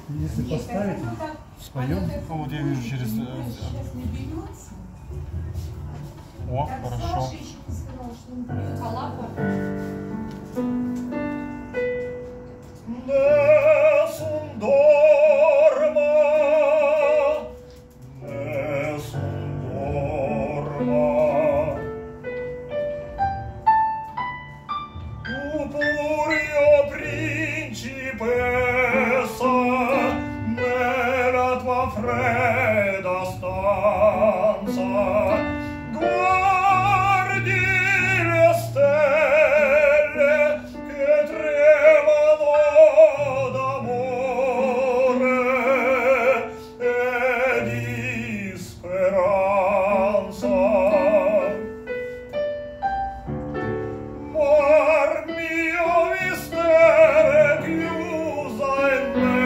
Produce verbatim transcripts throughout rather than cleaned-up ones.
Если поставить, споем. А вот я вижу через... О, хорошо. Fredda stanza, guardi le stelle che tremano d'amore e di speranza. Mar mio mistero chiusa in me,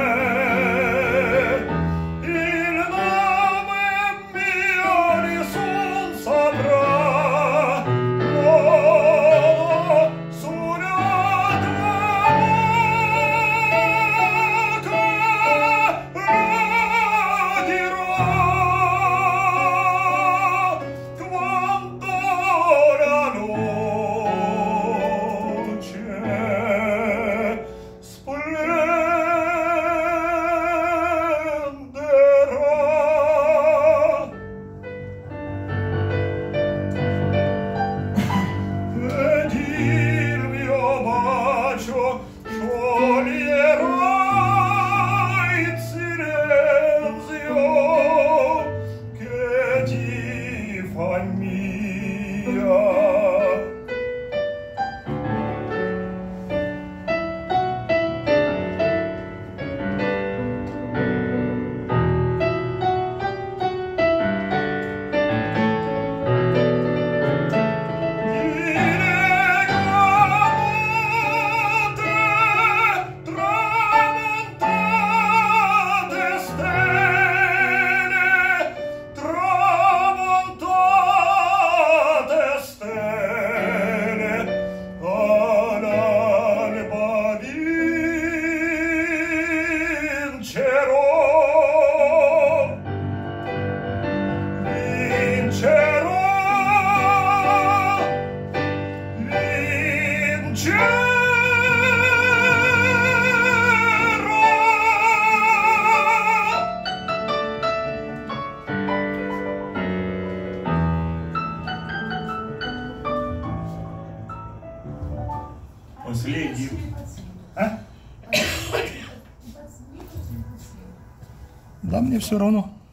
Последний. А? Да, мне все равно.